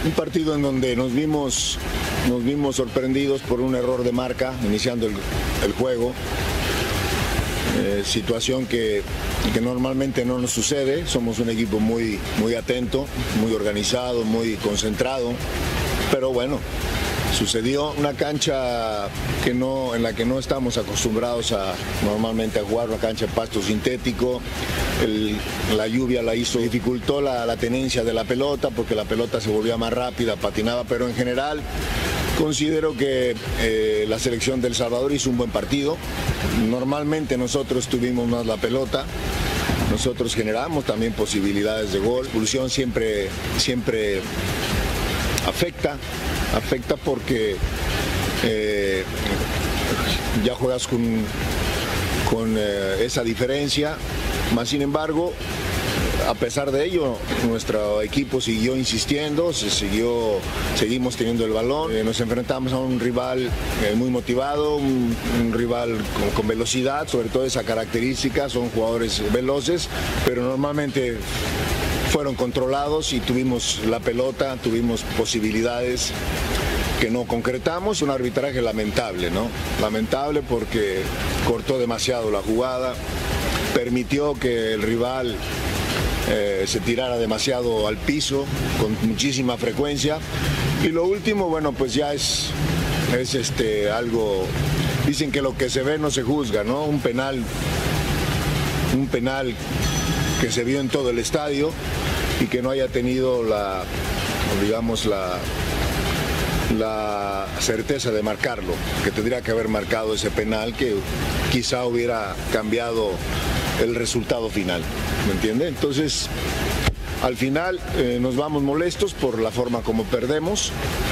Un partido en donde nos vimos sorprendidos por un error de marca iniciando el juego. Situación que normalmente no nos sucede. Somos un equipo muy atento, muy organizado, muy concentrado, pero bueno, sucedió. Una cancha en la que no estamos acostumbrados normalmente a jugar, una cancha de pasto sintético. La lluvia dificultó la tenencia de la pelota porque la pelota se volvía más rápida, patinaba, pero en general considero que la selección de El Salvador hizo un buen partido. Normalmente nosotros tuvimos más la pelota, nosotros generamos también posibilidades de gol. La expulsión siempre afecta porque ya juegas con esa diferencia, más sin embargo, a pesar de ello, nuestro equipo siguió insistiendo, seguimos teniendo el balón. Nos enfrentamos a un rival muy motivado, un rival con velocidad, sobre todo esa característica, son jugadores veloces, pero normalmente fueron controlados y tuvimos la pelota, tuvimos posibilidades que no concretamos. Un arbitraje lamentable, ¿no? Lamentable porque cortó demasiado la jugada, permitió que el rival se tirara demasiado al piso con muchísima frecuencia. Y lo último, bueno, pues ya es algo, dicen que lo que se ve no se juzga, ¿no? Un penal que se vio en todo el estadio y que no haya tenido la certeza de marcarlo, que tendría que haber marcado ese penal que quizá hubiera cambiado el resultado final, ¿me entiende? Entonces, al final nos vamos molestos por la forma como perdemos.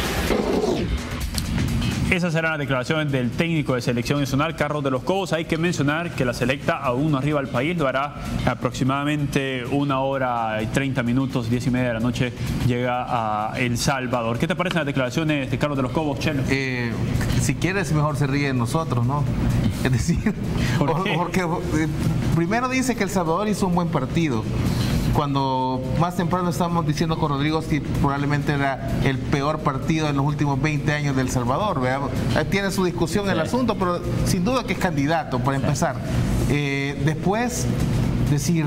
Esas serán las declaraciones del técnico de selección nacional, Carlos de los Cobos. Hay que mencionar que la selecta aún no arriba al país, lo hará aproximadamente 1 hora y 30 minutos, 10:30 de la noche, llega a El Salvador. ¿Qué te parecen las declaraciones de Carlos de los Cobos, Chelo? Si quieres, mejor se ríe de nosotros, ¿no? Es decir, porque primero dice que El Salvador hizo un buen partido, cuando más temprano estábamos diciendo con Rodrigo que probablemente era el peor partido en los últimos 20 años de El Salvador. ¿Verdad? Tiene su discusión el asunto, pero sin duda que es candidato, para empezar. Después, decir,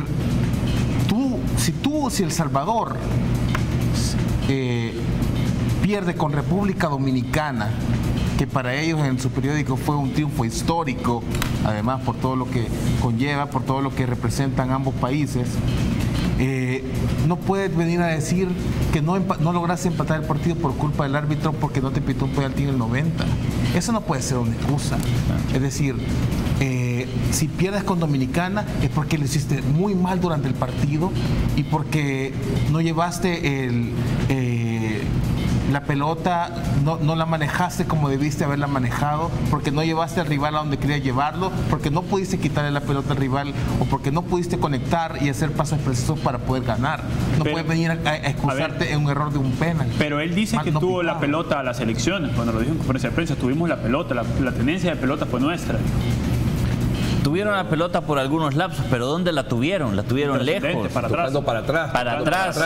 si El Salvador pierde con República Dominicana, que para ellos en su periódico fue un triunfo histórico, además por todo lo que conlleva, por todo lo que representan ambos países, no puedes venir a decir que no lograste empatar el partido por culpa del árbitro porque no te pitó un penalti en el 90. Eso no puede ser una excusa. Es decir, si pierdes con Dominicana es porque lo hiciste muy mal durante el partido y porque no llevaste la pelota, no la manejaste como debiste haberla manejado, porque no llevaste al rival a donde querías llevarlo, porque no pudiste quitarle la pelota al rival o porque no pudiste conectar y hacer pasos precisos para poder ganar. No puedes venir a excusarte en un error de un penal. Pero él dice que tuvo la pelota a las elecciones, cuando lo dijo en conferencia de prensa, tuvimos la pelota, la tenencia de pelota fue nuestra. Tuvieron la pelota por algunos lapsos, pero ¿dónde la tuvieron? La tuvieron lejos. Para atrás. Para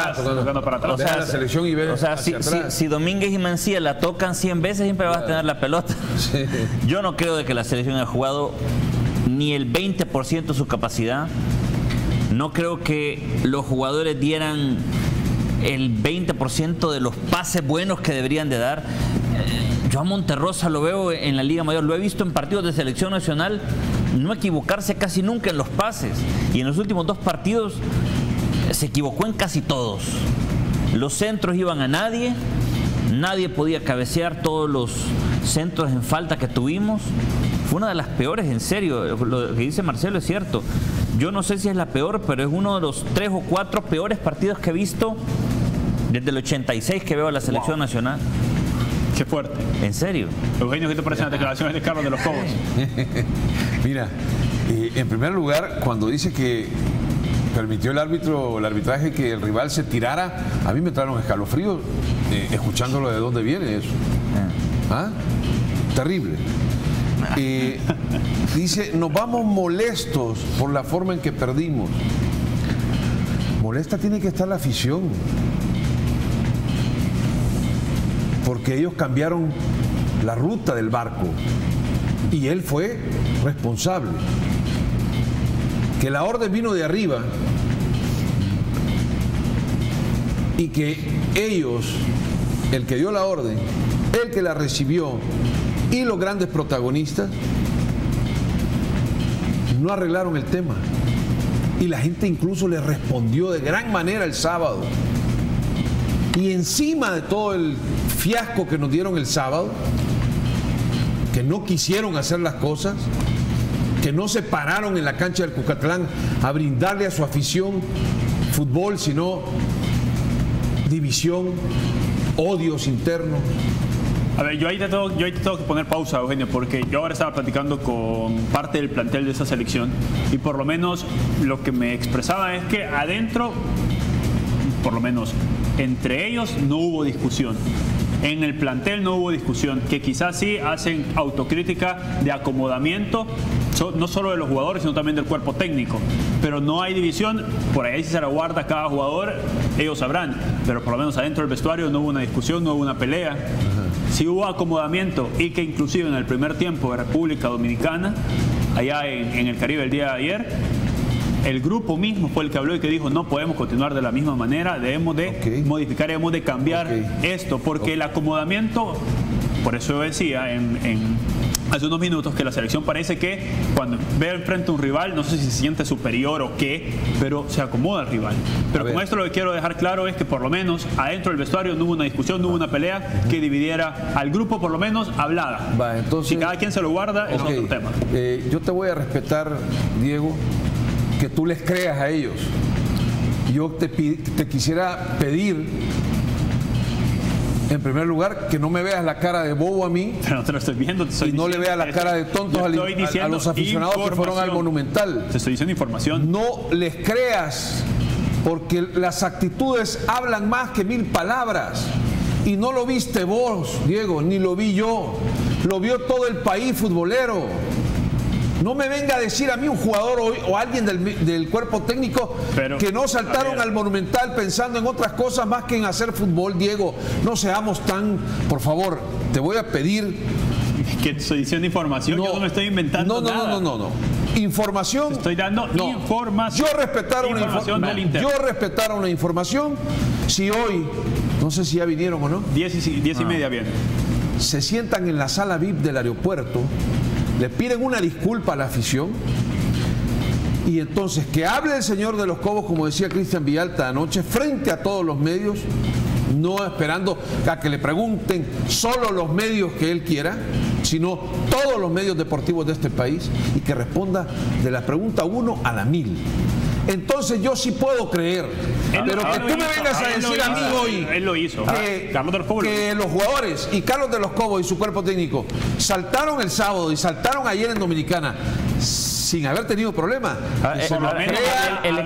atrás. Si Domínguez y Mancilla la tocan 100 veces, siempre vas a tener la pelota. Sí. Yo no creo de que la selección haya jugado ni el 20% de su capacidad. No creo que los jugadores dieran el 20% de los pases buenos que deberían de dar. Yo a Monterrosa lo veo en la Liga Mayor, lo he visto en partidos de selección nacional, no equivocarse casi nunca en los pases. Y en los últimos 2 partidos se equivocó en casi todos. Los centros iban a nadie podía cabecear, todos los centros en falta que tuvimos. Fue una de las peores, en serio, lo que dice Marcelo es cierto. Yo no sé si es la peor, pero es uno de los 3 o 4 peores partidos que he visto desde el 86 que veo a la selección nacional. Qué fuerte. ¿En serio? Eugenio, ¿qué te parecen las declaraciones de Carlos de los Cobos? Mira, en primer lugar, cuando dice que permitió el arbitraje que el rival se tirara, a mí me trajeron escalofríos escuchándolo de dónde viene eso. ¿Ah? Terrible. Dice, nos vamos molestos por la forma en que perdimos. Molesta tiene que estar la afición. porque ellos cambiaron la ruta del barco y él fue responsable. Que la orden vino de arriba y que ellos, el que dio la orden, el que la recibió y los grandes protagonistas no arreglaron el tema. Y la gente incluso le respondió de gran manera el sábado. Y encima de todo el fiasco que nos dieron el sábado, que no quisieron hacer las cosas, que no se pararon en la cancha del Cucatlán a brindarle a su afición fútbol, sino división, odios internos. A ver, yo ahí te tengo que poner pausa, Eugenio, porque yo ahora estaba platicando con parte del plantel de esa selección y por lo menos lo que me expresaba es que adentro, por lo menos entre ellos, no hubo discusión. En el plantel no hubo discusión, que quizás sí hacen autocrítica de acomodamiento, no solo de los jugadores, sino también del cuerpo técnico. Pero no hay división, por ahí si se la guarda cada jugador, ellos sabrán. Pero por lo menos adentro del vestuario no hubo una discusión, no hubo una pelea. Sí hubo acomodamiento y que inclusive en el primer tiempo de República Dominicana, allá en el Caribe el día de ayer, el grupo mismo fue el que habló y que dijo no podemos continuar de la misma manera, debemos de modificar, debemos de cambiar esto, porque el acomodamiento, por eso yo decía hace unos minutos que la selección parece que cuando ve enfrente a un rival, no sé si se siente superior o qué, pero se acomoda al rival. Pero con esto lo que quiero dejar claro es que por lo menos adentro del vestuario no hubo una discusión, no hubo una pelea que dividiera al grupo, por lo menos hablada. Entonces, si cada quien se lo guarda, es otro tema. Yo te voy a respetar, Diego, que tú les creas a ellos. Yo te quisiera pedir, en primer lugar, que no me veas la cara de bobo a mí. Pero no te lo estoy viendo. Y no le veas la cara de tontos a los aficionados que fueron al Monumental. Te estoy diciendo información. No les creas, porque las actitudes hablan más que 1000 palabras. Y no lo viste vos, Diego, ni lo vi yo. Lo vio todo el país futbolero. No me venga a decir a mí un jugador o alguien del cuerpo técnico que no saltaron al Monumental pensando en otras cosas más que en hacer fútbol, Diego. No seamos tan... Por favor, te voy a pedir... Que estoy diciendo información, yo no me estoy inventando nada. No. Información... Te estoy dando información. Yo respetar una información. Si hoy, no sé si ya vinieron o no. 10 y media vienen. Se sientan en la sala VIP del aeropuerto, le piden una disculpa a la afición y entonces que hable el señor de los Cobos, como decía Cristian Villalta anoche, frente a todos los medios, no esperando a que le pregunten solo los medios que él quiera, sino todos los medios deportivos de este país, y que responda de la pregunta 1 a la 1000. Entonces yo sí puedo creer, pero que tú me vengas a decir a mí hoy que los jugadores y Carlos de los Cobos y su cuerpo técnico saltaron el sábado y saltaron ayer en Dominicana sin haber tenido problemas. El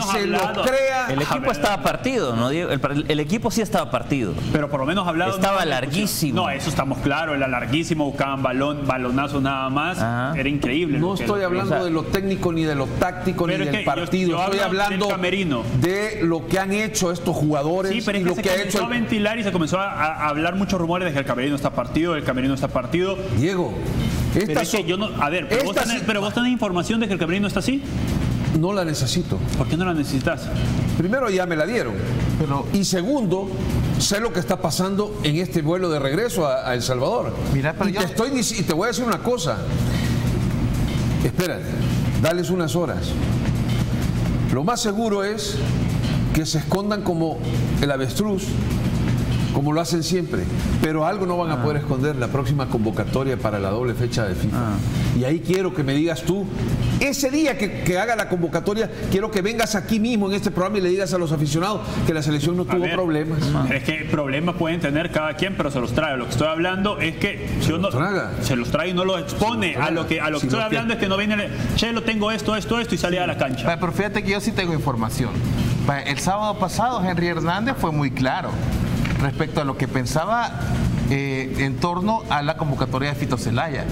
equipo estaba partido, ¿no? El equipo sí estaba partido. Pero por lo menos hablado. Estaba larguísimo. No, eso estamos claros, era larguísimo, buscaban balonazos nada más. Era increíble. No estoy hablando de lo técnico, ni de lo táctico, ni del partido. Estoy hablando de lo que han hecho estos jugadores. Sí, pero es que se comenzó a ventilar y se comenzó a hablar muchos rumores de que el camerino está partido, Diego, pero es que yo no, a ver, pero vos tenés información de que el camerino está así. No la necesito. ¿Por qué no la necesitas? Primero, ya me la dieron. Y segundo, sé lo que está pasando en este vuelo de regreso a El Salvador. Mira, pero y te voy a decir una cosa. Espérate, dales unas horas. Lo más seguro es que se escondan como el avestruz, como lo hacen siempre, pero algo no van a poder esconder: la próxima convocatoria para la doble fecha de FIFA. Y ahí quiero que me digas tú, ese día que haga la convocatoria, quiero que vengas aquí mismo en este programa y le digas a los aficionados que la selección no tuvo problemas. Es que problemas pueden tener cada quien, pero se los trae. Lo que estoy hablando es que se los trae y no los expone. A lo que estoy hablando es que no viene, lo tengo esto y sale a la cancha. Pero fíjate que yo sí tengo información. El sábado pasado Henry Hernández fue muy claro respecto a lo que pensaba en torno a la convocatoria de Fito Zelaya.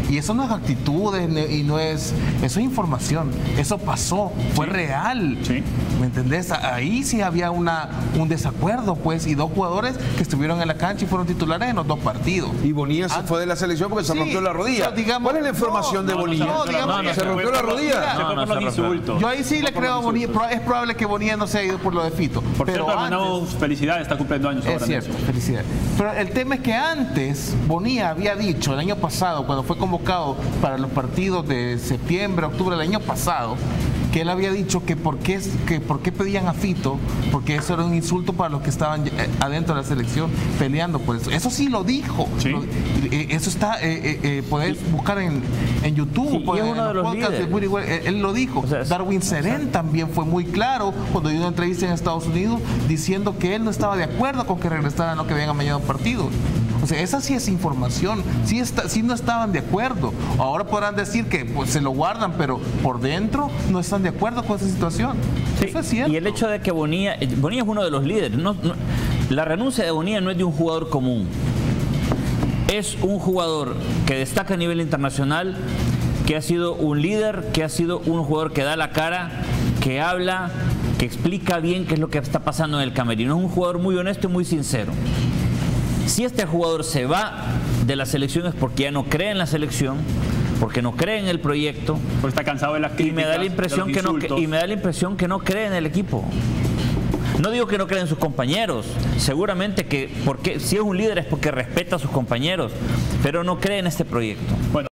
Y eso no es actitudes y no es, eso es información, eso pasó, fue real. Sí. ¿Me entendés? Ahí sí había un desacuerdo, pues, y dos jugadores que estuvieron en la cancha y fueron titulares en los dos partidos. Y Bonilla se fue de la selección porque se rompió la rodilla. Digamos, ¿cuál es la información de Bonilla? ¿Se rompió la rodilla? Se fue por los insultos. Yo ahí sí le creo a Bonilla. Es probable que Bonilla no se haya ido por lo de Fito. Por pero cierto, le mandamos felicidades, está cumpliendo años ahora. Es cierto, felicidades. Pero el tema es que antes Bonilla había dicho el año pasado, cuando fue convocado para los partidos de septiembre, octubre del año pasado, que él había dicho que por qué pedían a Fito, porque eso era un insulto para los que estaban adentro de la selección peleando por eso. Eso sí lo dijo. ¿Sí? Eso está, podés buscar en YouTube, Sí, y es uno de los líderes. él lo dijo. O sea, Darwin Serén también fue muy claro cuando dio una entrevista en Estados Unidos diciendo que él no estaba de acuerdo con que regresaran o que habían amañado partidos. O sea, esa sí es información, sí no estaban de acuerdo. Ahora podrán decir que pues, se lo guardan, pero por dentro no están de acuerdo con esa situación. Sí, eso es cierto. y el hecho de que Bonilla es uno de los líderes. La renuncia de Bonilla no es de un jugador común. Es un jugador que destaca a nivel internacional, que ha sido un líder, que ha sido un jugador que da la cara, que habla, que explica bien qué es lo que está pasando en el camerino. Es un jugador muy honesto y muy sincero. Si este jugador se va de la selección es porque ya no cree en la selección, porque no cree en el proyecto, Porque está cansado de las y críticas, me da la impresión que no cree en el equipo. No digo que no cree en sus compañeros, seguramente que porque si es un líder es porque respeta a sus compañeros, pero no cree en este proyecto. Bueno.